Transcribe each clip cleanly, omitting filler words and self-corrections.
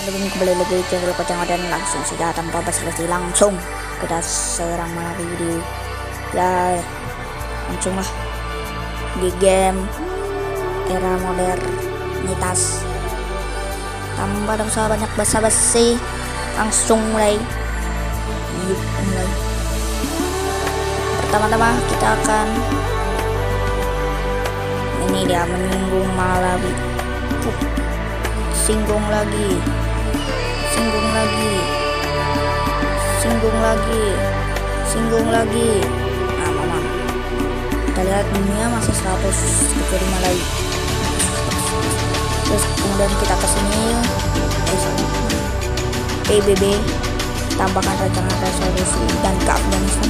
Belum kembali lagi channel Kocang, dan langsung saja tanpa basa-basi langsung kita serang lagi di ya langsung lah di game era modernitas tanpa ada usah banyak basa-basi, langsung mulai. Pertama-tama kita akan ini dia menyinggung Malawi. Singgung lagi, nah mama kita lihat dunia masih 100 jadi Malawi. Terus kemudian kita kesini PBB, tambahkan rancangan resolusi dan ke Afghanistan.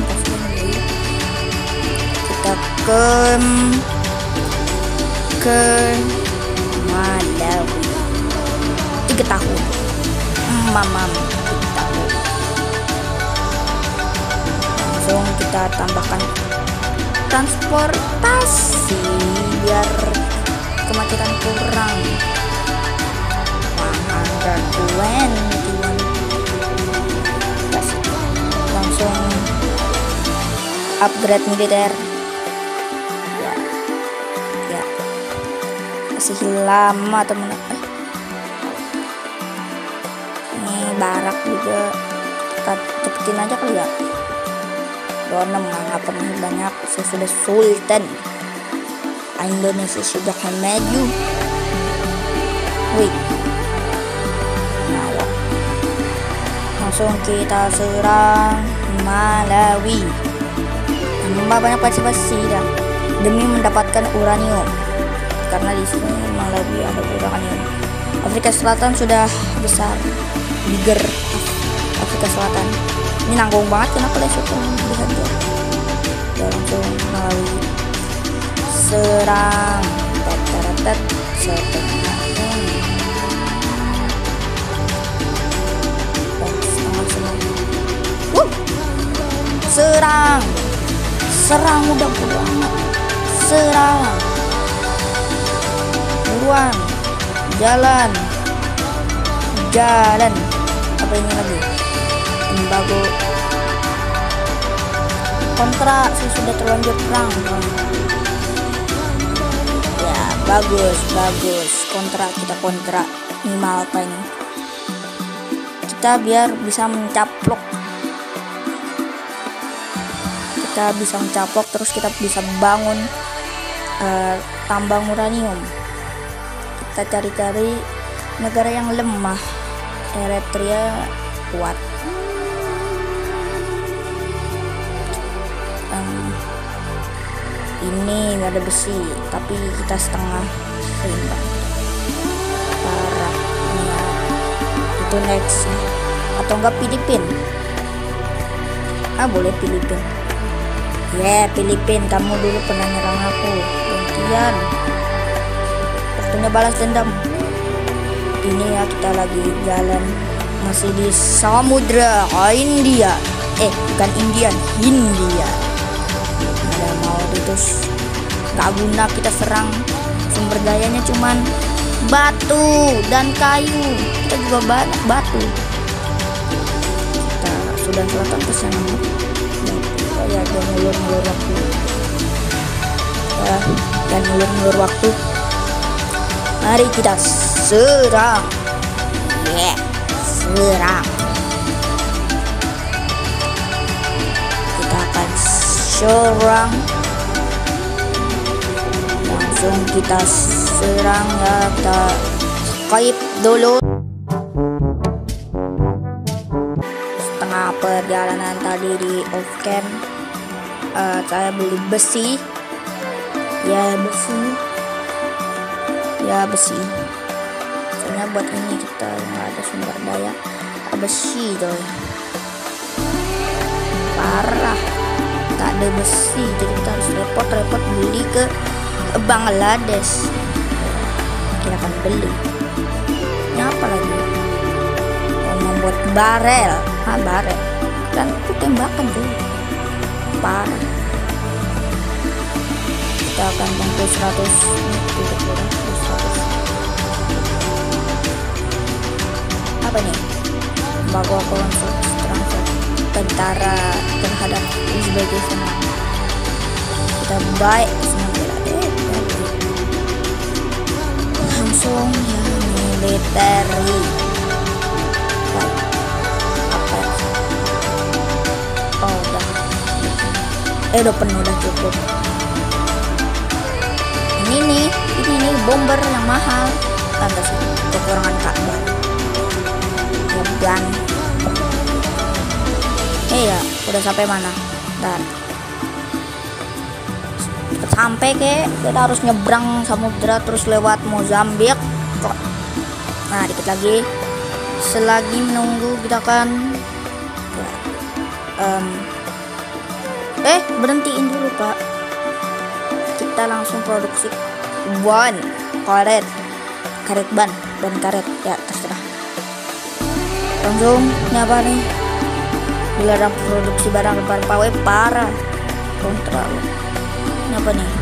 Kita ke Malawi 3 tahun, mamam 3 tahun. Langsung kita tambahkan transportasi biar kemacetan kurang. 121. Langsung upgrade militer. Ya masih lama temen. Barak juga kita cepetin aja kali ya. Donem nggak pernah banyak, saya sudah sultan. Indonesia sudah maju. Wih, nah, ya. Langsung kita serang Malawi. Tambah banyak basa-basi dah demi mendapatkan uranium, karena di sini Malawi ada uranium. Afrika Selatan sudah besar, bigger Afrika Selatan. Ini nanggung banget, kenapa langsung lihat ya. Ya langsung Malawi serang tet setengah serang udah amat. Serang buruan, jalan apa ini lagi, embargo kontra. Saya sudah terlanjur perang ya. Bagus kontra, kita kontra ini Malta ini, kita biar bisa mencaplok, terus kita bisa bangun tambang uranium. Kita cari-cari negara yang lemah. Eritrea kuat. Ini ada besi tapi kita setengah seimbang. Parah ya. Itu next atau enggak Filipina. Boleh Filipina. Filipina, kamu dulu pernah nyerang aku, gantian waktunya balas dendam. Ini ya, kita lagi jalan masih di Samudra India, bukan Indian, Hindia. Ada Mauritius, gak guna kita serang, sumber dayanya cuman batu dan kayu, kita juga banyak batu. Kita sudah selatan ke sana ya, dan ngulur waktu. Mari kita serang. Serang. Kita akan serang. Langsung kita serang ya. Kita Skype dulu. Setengah perjalanan tadi di off cam, saya beli besi. Besi. Soalnya buat ini kita nggak ada sumber daya besi coy. Parah, tak ada besi, jadi kita harus repot beli ke Bangladesh. Kita akan beli. Ini apa lagi? Membuat barel dan itu tembakan tuh. Parah. Kita akan tempuh 100. apa nih? Membawa konstruksi transfer tentara terhadap Uzbekistan. Kita baik langsung ya military. Baik. Apa ya? Oh udah. Udah penuh, udah cukup. Ini nih bomber yang mahal. Tanda sih kekurangan Ka'bah. Dan ya udah sampai mana? Dan sampai kita harus nyebrang samudra terus lewat Mozambik. Nah dikit lagi. Selagi menunggu kita akan berhentiin dulu Pak. Kita langsung produksi karet ban ya terserah. Langsung ini apa nih? Dilarang produksi barang pawai parah. Kontrak. Ini apa nih?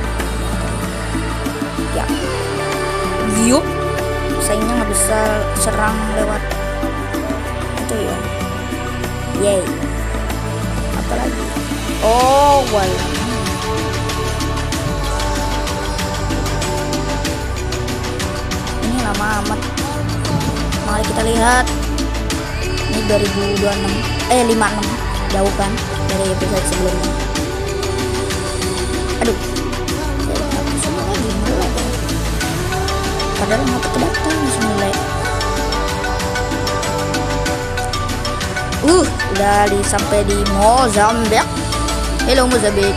Ya. Yup. Sayangnya nggak bisa serang lewat itu ya. Yay. Apa lagi? Oh, walah. Ini lama amat. Mari kita lihat. Ini 56 jauh kan dari episode sebelumnya. Aduh, padahal ngapa kedatang mulai. Udah sampai di Mozambik. Hello Mozambik.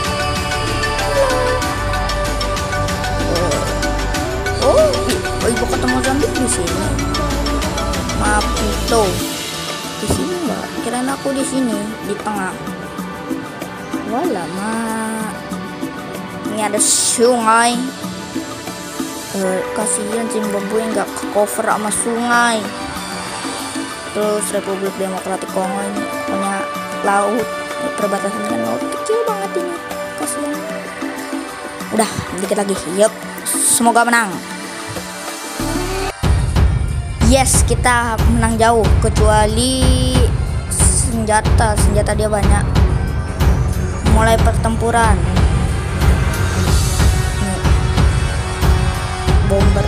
Ibu kota Mozambik di sini. Maputo. Di sini enggak? Kirain aku di sini, di tengah. Walama. Ini ada sungai. Kasihan Zimbabwe nggak ke cover sama sungai. Terus Republik Demokratik Kongo ini punya laut, perbatasan dengan laut kecil banget ini. Kasihan. Udah, dikit lagi. Yup. Semoga menang. Yes, kita menang jauh kecuali senjata dia banyak. Mulai pertempuran. Bomber.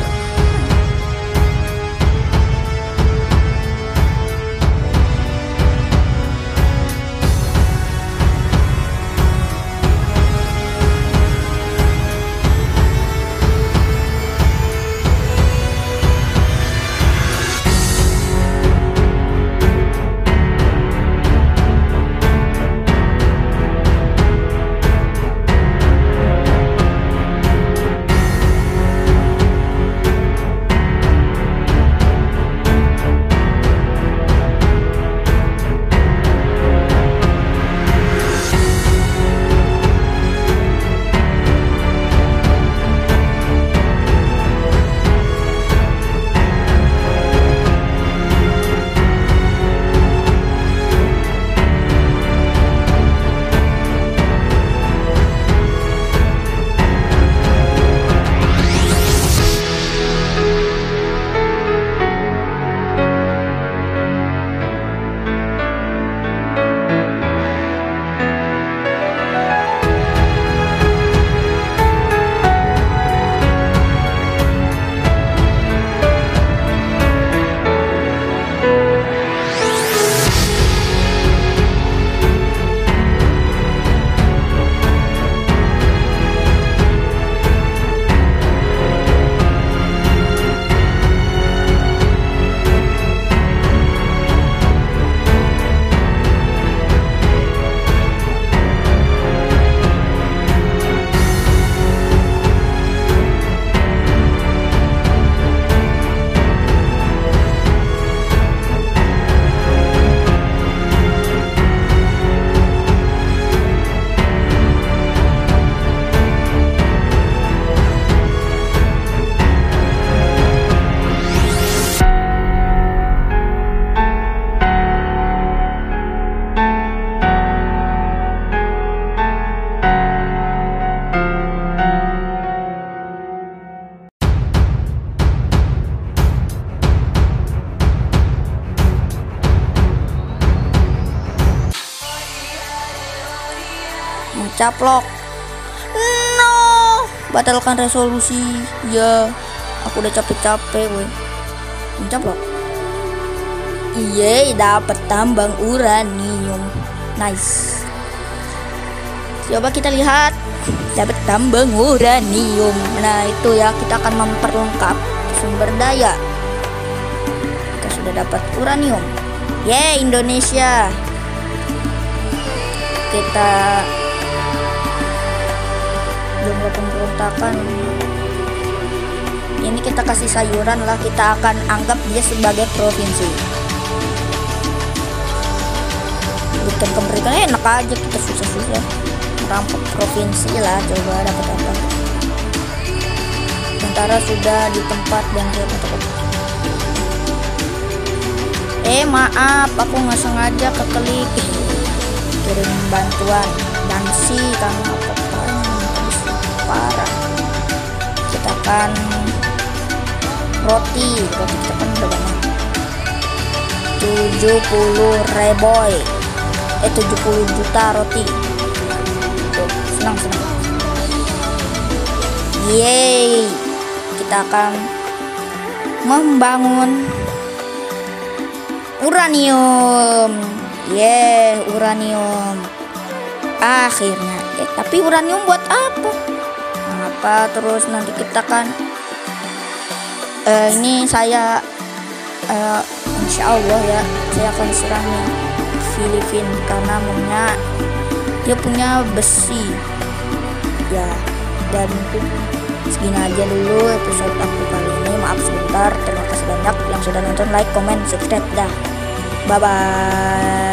caplok. No, batalkan resolusi. Ya, aku udah capek-capek, woi. Caplok. Yeay, dapat tambang uranium. Nice. Coba kita lihat, dapat tambang uranium. Nah, itu ya, kita akan memperlengkap sumber daya. Kita sudah dapat uranium. Yeay, Indonesia. Kita jumlah pemberontakan. Ini kita kasih sayuran lah, kita akan anggap dia sebagai provinsi. Bukan kemerdekaan enak aja, kita susah-susah merampok provinsi lah. Coba dapat apa? Sementara sudah di tempat dan dia maaf, aku nggak sengaja keklik. Kirim bantuan dan kamu apa parah. Kita akan roti kita kan udah banyak. 70 juta roti. Tuh, senang. Yeay, kita akan membangun uranium. Uranium akhirnya. Tapi uranium buat apa? Terus nanti kita kan ini saya insya Allah ya, saya akan serang Filipina karena dia punya besi ya. Dan mungkin segini aja dulu episode aku kali ini. Maaf sebentar. Terima kasih banyak yang sudah nonton. Like, comment, subscribe dah. Bye bye.